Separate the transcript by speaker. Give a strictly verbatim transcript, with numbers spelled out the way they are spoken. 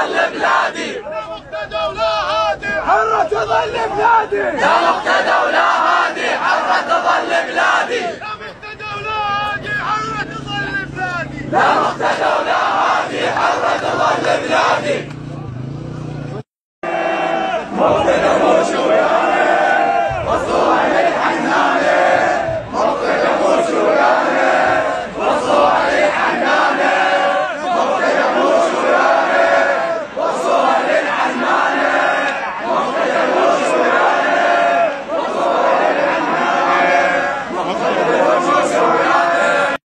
Speaker 1: تظل بلادي.
Speaker 2: يا مقتدى ولا هادي
Speaker 1: حرة تظل بلادي. يا مقتدى ولا هادي حرة تظل بلادي.
Speaker 2: يا مقتدى ولا هادي حرة تظل بلادي.
Speaker 1: يا مقتدى ولا هادي حرة تظل بلادي.